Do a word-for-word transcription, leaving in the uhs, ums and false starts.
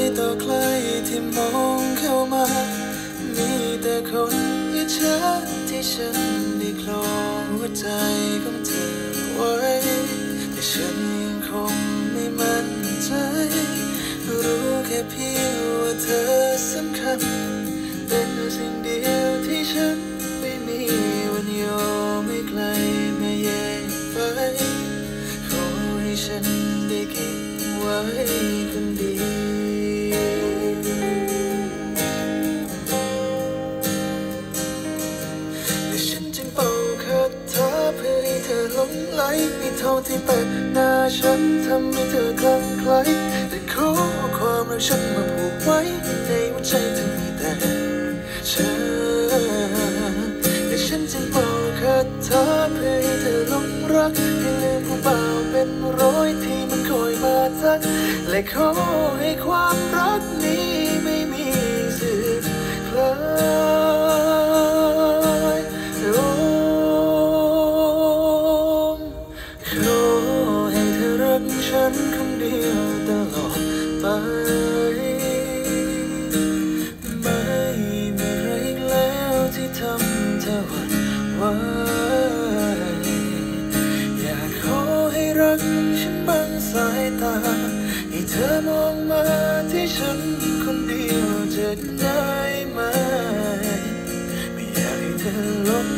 ต่อใครที่มองเข้ามามีแต่คนอิจฉาที่ฉันได้คลองหัวใจของเธอไว้แต่ฉันยังคงไม่มั่นใจรู้แค่เพียงว่าเธอสำคัญเป็นสิ่งเดียวที่ฉันไม่มีวันยอมให้ใครมาแย่งไปขอให้ฉันได้เก็บไว้คนเดียวแต่ฉันจึงเป่าคาถาเพื่อให้เธอหลงไหลมีเท่าที่แปะหน้าฉันทำให้เธอคลั่งไคล้แต่ขอความรักฉันมาผูกไว้ในหัวใจเธอมีแต่เธอแต่ฉันจึงเป่าคาถาเพื่อให้เธอหลงรักให้ลืมผู้บ่าวเป็นร้อยที่มันคอยมาทักและขอให้ความรักนี้ไม่มีสึกคลายโอ้ขอให้เธอรักฉันคนเดียวตลอดไปไม่มีใครอีกแล้วที่ทำเธอหวั่นไหวอยากขอให้รักฉันบางสายตาให้เธอมองมาที่ฉันคนเดียวจะได้ไหมไม่อยากให้เธอหลง